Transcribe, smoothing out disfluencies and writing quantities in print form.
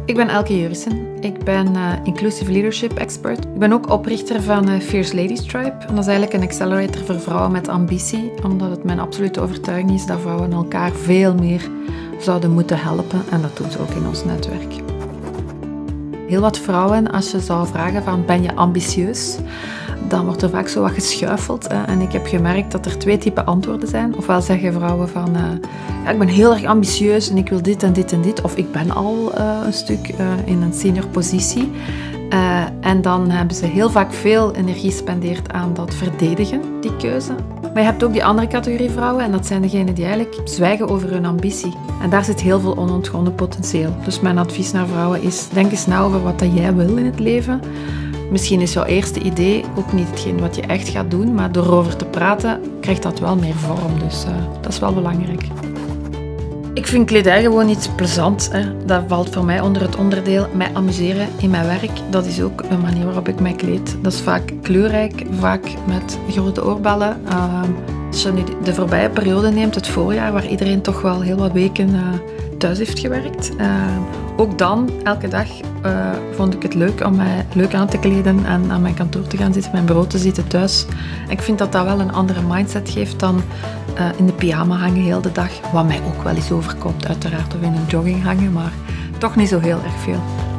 Ik ben Elke Jurissen. Ik ben Inclusive Leadership Expert. Ik ben ook oprichter van Fierce Ladies Tribe. En dat is eigenlijk een accelerator voor vrouwen met ambitie, omdat het mijn absolute overtuiging is dat vrouwen elkaar veel meer zouden moeten helpen. En dat doen ze ook in ons netwerk. Heel wat vrouwen, als je zou vragen van ben je ambitieus, dan wordt er vaak zo wat geschuifeld. En ik heb gemerkt dat er 2 typen antwoorden zijn. Ofwel zeggen vrouwen van ja, ik ben heel erg ambitieus en ik wil dit en dit en dit. Of ik ben al een stuk in een senior positie. En dan hebben ze heel vaak veel energie gespendeerd aan dat verdedigen, die keuze. Maar je hebt ook die andere categorie vrouwen en dat zijn degenen die eigenlijk zwijgen over hun ambitie. En daar zit heel veel onontgonnen potentieel. Dus mijn advies naar vrouwen is, denk eens na over wat jij wil in het leven. Misschien is jouw eerste idee ook niet hetgeen wat je echt gaat doen, maar door erover te praten krijgt dat wel meer vorm. Dus dat is wel belangrijk. Ik vind kledij gewoon iets plezant. Dat valt voor mij onder het onderdeel mij amuseren in mijn werk. Dat is ook een manier waarop ik mij kleed. Dat is vaak kleurrijk, vaak met grote oorbellen. Als je nu de voorbije periode neemt, het voorjaar, waar iedereen toch wel heel wat weken thuis heeft gewerkt. Ook dan, elke dag, vond ik het leuk om mij leuk aan te kleden en aan mijn kantoor te gaan zitten, mijn bureau te zitten thuis. En ik vind dat dat wel een andere mindset geeft dan in de pyjama hangen heel de dag. Wat mij ook wel eens overkomt, uiteraard, of in een jogging hangen, maar toch niet zo heel erg veel.